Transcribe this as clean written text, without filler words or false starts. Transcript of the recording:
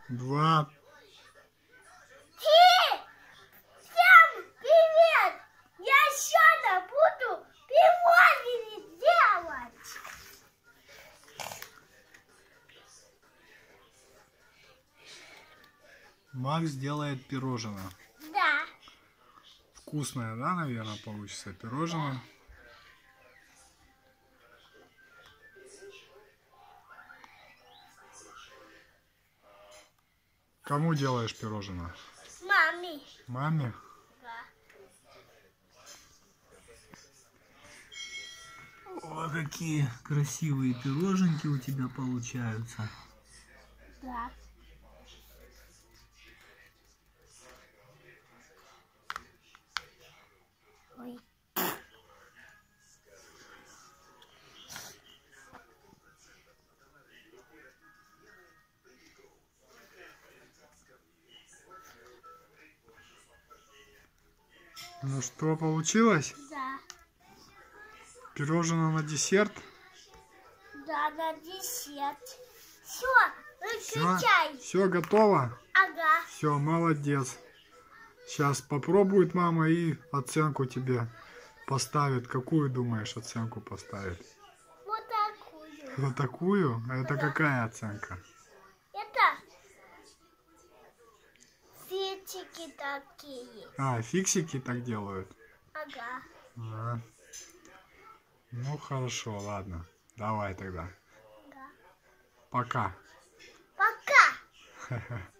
2. Всем привет! Я сегодня буду пирожные делать. Макс делает пирожное. Да. Вкусное, да, наверное, получится пирожное. Кому делаешь пирожное? Маме. Маме? Да. О, какие красивые пироженки у тебя получаются. Да. Ой. Ну что, получилось? Да. Пирожное на десерт? Да, на десерт. Все, Все, выключай. все готово? Ага. Все, молодец. Сейчас попробует мама и оценку тебе поставит. Какую, думаешь, оценку поставит? Вот такую. Вот такую? А это какая оценка? Это фитики такие. А, фиксики так делают? Ага. А. Ну хорошо, ладно. Давай тогда. Ага. Пока. Пока.